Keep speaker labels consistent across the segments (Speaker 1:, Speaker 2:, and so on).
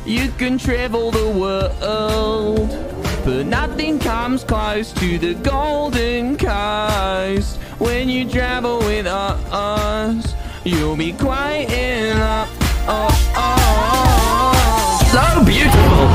Speaker 1: You can travel the world, but nothing comes close to the Golden Coast. When you travel with us, you'll be quite in love. So beautiful.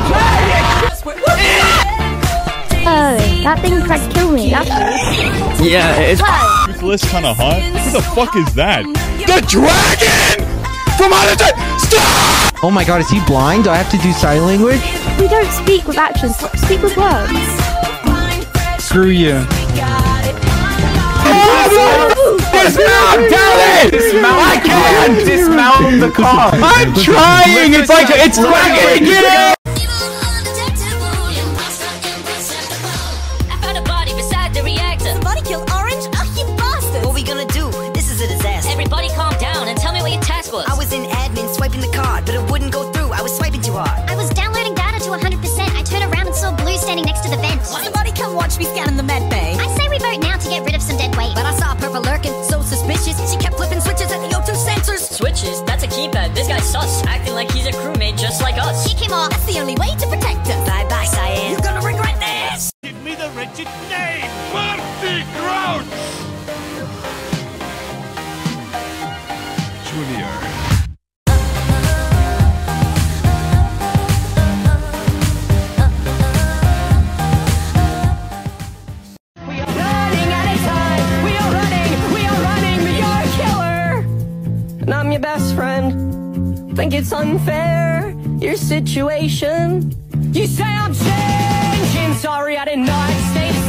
Speaker 2: Oh, that thing tried to kill me. That's weird.
Speaker 1: Yeah, it's
Speaker 3: Toothless kind of hot. Who the fuck is that? The dragon from Outer Space. Stop!
Speaker 4: Oh my god, is he blind? Do I have to do sign language?
Speaker 2: We don't speak with actions, speak with words.
Speaker 5: Screw you.
Speaker 1: dismount, Dylan! Dismount! I can't dismount the car.
Speaker 5: I'm trying! It's like, it's cracking! Get it!
Speaker 6: I found a body beside the reactor. Somebody killed Orange? Oh, you bastard! What are we gonna do? This is a disaster. Everybody calm down and tell me what your task was. I was in admin swiping the card, but it wouldn't go through. I was swiping too hard.
Speaker 7: I was downloading data to 100%. I turned around and saw Blue standing next to the vent.
Speaker 6: What? Somebody come watch me scanning the med bay.
Speaker 7: I say we vote now to get rid of some dead weight.
Speaker 6: But I saw Purple lurking, so suspicious. She kept flipping switches at the O2 sensors. Switches? That's a keypad. This guy's sus, acting like he's a crewmate just like us.
Speaker 7: Kick him off.
Speaker 6: That's the only way to protect us. Bye-bye, Cyan. You're gonna regret this!
Speaker 3: Give me the wretched name! Marty Crouch! Junior.
Speaker 1: And I'm your best friend. Think it's unfair, your situation. You say I'm changing. Sorry, I didn't know I'd stay